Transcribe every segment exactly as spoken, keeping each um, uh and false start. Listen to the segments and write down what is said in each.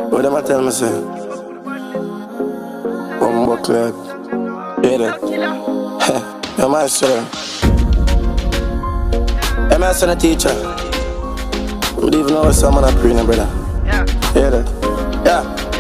What them a tell me say? One more club. Hear that? You're my son. I'm my son a teacher. We don't even know what someone a praying, brother. Hear that? Yeah.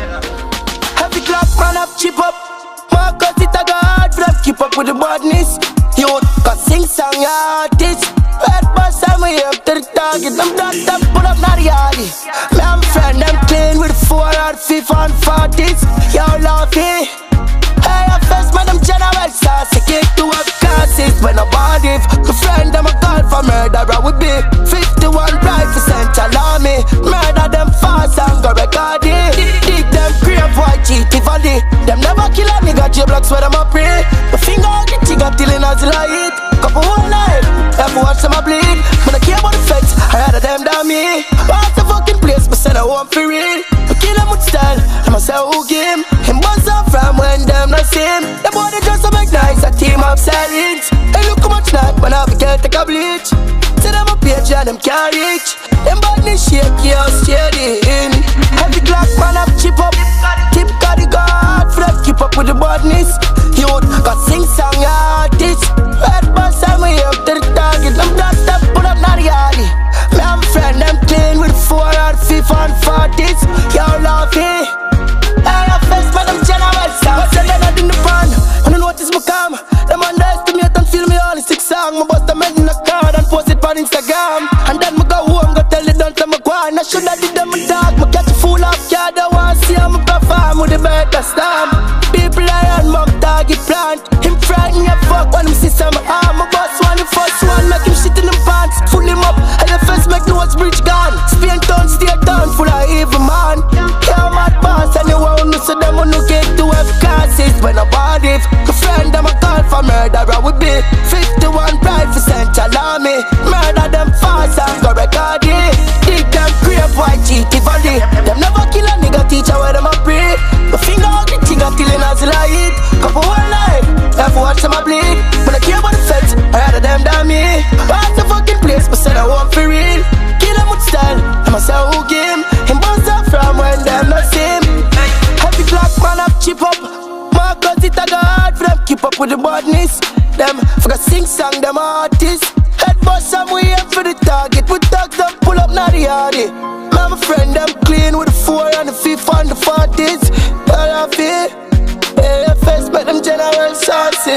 Heavy clock man up, chip up. Marcus it a go hard for them. Keep up with the badness. Youth, cause sing song artist. Red bus and we up to the target. Them dot them pull up not the alley. Me and friend them clean with four or fifth and forties. Yo laughing. Hey, I first man them general sauce. Kick to up classes when I bought it. My friend them a call for murder. I would be fifty-one rifle Central Army. Murder them fast and go record it. Dig them crave white G T Valley. Them never kill a nigga J-Blocks where them a pray. My finger on the trigger till it not light. Couple whole night, ever watch them a bleed. When I care about the feds, I rather them than me. What's the fucking place, but said I want for real. I kill them with style, and I say who game. Him buzz up from when them not same. The boy they just to make nice, a team of silence. Hey look how much night, when I forget take a bleach. See them a page and them can't reach. Them body shake, you steady in. Heavy clock man up, chip up. Keep got the guard, flat, keep up with the badness. Youth, got sing song artists. Red bus and we up to the target. Them dot them pull up not the alley. Me and friend them clean with four or fifth and forties. Yo laughing. Hey, I first man them general sound. What's the leonard in the pan? I don't notice me come. Them underestimate and feel me all in six song. Me bust them head in a card and post it on Instagram. And then me go home, go tell it down to me gwan. I should have did them a dog. Me catch a fool off card. I want to see how me perform with the better stamp. People I and mom target plant. Him frighten your fuck when him see some arm. My boss one the first one, make him shit in the pants. Full him up, and the first make the watch bridge gone. Spain town, stay down, full of evil man. Yeah, mad boss, and you won't know, so them who get to have classes. When I bought it, my friend them a call for murder. I would be fifty-one rifle Central Army. Murder them fast and go record it. Dig them crave white G T Valley. Them never kill a nigga teacher where them a pray. My finger on the trigger till it not light. Couple whole night, ever watch them a bleed. When I care about the feds, I rather them than me. What's the fucking place, but said I want for real. Kill them with style, I'm a say who game. Him bounce up from when them not same. Heavy clock man up, chip up. Marcus it a go hard for them, keep up with the badness. Them forgot sing song, them artists. Head bust and we aim for the target. We talk them, pull up not the hardy. Man, my friend, them clean with the four and the fifth and the forties. All I feel, yeah, first make them general saucy.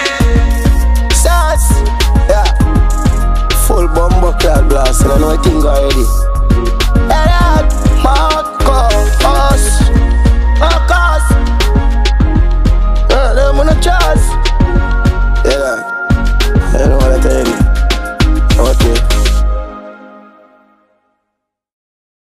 Sauce, yeah. Full bomber clad blast, I don't know what thing already. Yeah,